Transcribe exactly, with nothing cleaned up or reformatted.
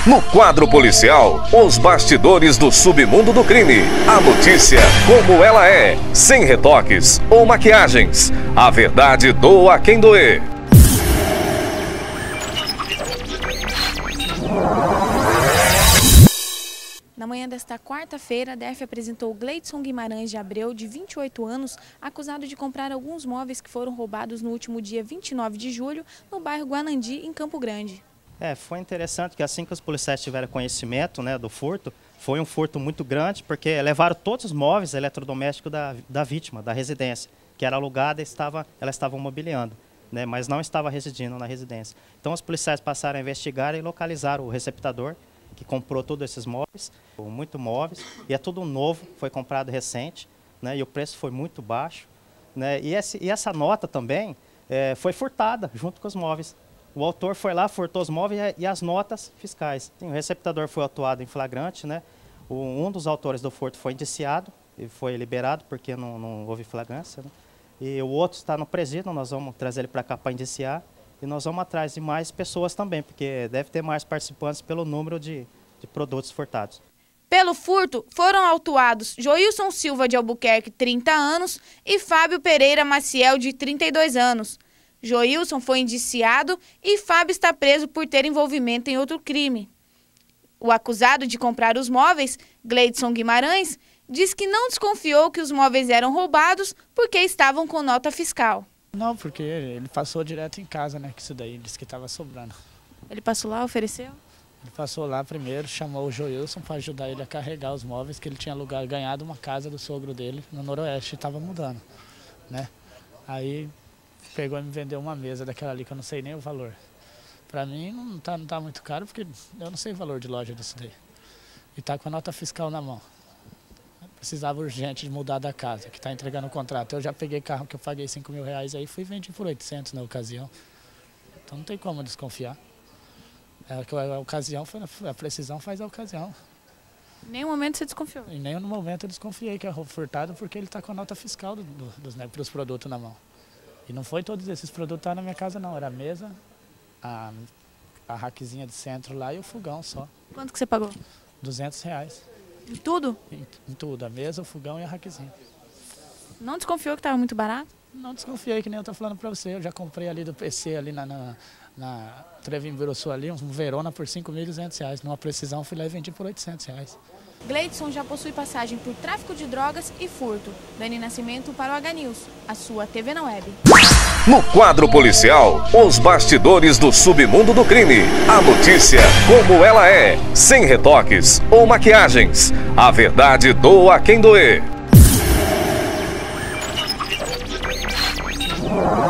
No quadro policial, os bastidores do submundo do crime. A notícia como ela é, sem retoques ou maquiagens. A verdade doa a quem doer. Na manhã desta quarta-feira, a D E F apresentou Gleidson Guimarães de Abreu, de vinte e oito anos, acusado de comprar alguns móveis que foram roubados no último dia vinte e nove de julho, no bairro Guanandi, em Campo Grande. É, foi interessante que assim que os policiais tiveram conhecimento, né, do furto, foi um furto muito grande, porque levaram todos os móveis eletrodomésticos da, da vítima, da residência, que era alugada e estava, ela estava mobiliando, né, mas não estava residindo na residência. Então os policiais passaram a investigar e localizaram o receptador, que comprou todos esses móveis, muito móveis, e é tudo novo, foi comprado recente, né, e o preço foi muito baixo, né, e, esse, e essa nota também é, foi furtada junto com os móveis. O autor foi lá, furtou os móveis e as notas fiscais. O receptador foi autuado em flagrante, né, o, um dos autores do furto foi indiciado e foi liberado porque não, não houve flagrância, né, e o outro está no presídio, nós vamos trazer ele para cá para indiciar. E nós vamos atrás de mais pessoas também, porque deve ter mais participantes pelo número de, de produtos furtados. Pelo furto, foram autuados Joilson Silva de Albuquerque, trinta anos, e Fábio Pereira Maciel, de trinta e dois anos. Joilson foi indiciado e Fábio está preso por ter envolvimento em outro crime. O acusado de comprar os móveis, Gleidson Guimarães, diz que não desconfiou que os móveis eram roubados porque estavam com nota fiscal. Não, porque ele passou direto em casa, né, que isso daí disse que estava sobrando. Ele passou lá, ofereceu? Ele passou lá primeiro, chamou o Joilson para ajudar ele a carregar os móveis, que ele tinha lugar, ganhado uma casa do sogro dele no Noroeste e estava mudando, né. Aí pegou e me vendeu uma mesa daquela ali que eu não sei nem o valor. Para mim não tá, não tá muito caro, porque eu não sei o valor de loja disso daí. E tá com a nota fiscal na mão. Precisava urgente de mudar da casa, que está entregando o contrato. Eu já peguei carro que eu paguei cinco mil reais aí, fui e vendi por oitocentos na ocasião. Então não tem como desconfiar. É, a ocasião, a precisão faz a ocasião. Em nenhum momento você desconfiou? Em nenhum momento eu desconfiei que é furtado, porque ele está com a nota fiscal do, do, dos, né, pros produtos na mão. E não foi todos esses produtos que estavam na minha casa não, era a mesa, a, a raquezinha de centro lá e o fogão só. Quanto que você pagou? duzentos reais. Em tudo? Em, em tudo, a mesa, o fogão e a raquezinha. Não desconfiou que estava muito barato? Não desconfiei, que nem eu estou falando para você. Eu já comprei ali do P C, ali na, na, na Trevin Biruçu ali, um Verona por cinco mil e duzentos reais. Numa precisão, fui lá e vendi por oitocentos reais. Gleidson já possui passagem por tráfico de drogas e furto. Dani Nascimento para o H News, a sua T V na web. No quadro policial, os bastidores do submundo do crime. A notícia como ela é, sem retoques ou maquiagens. A verdade doa a quem doer.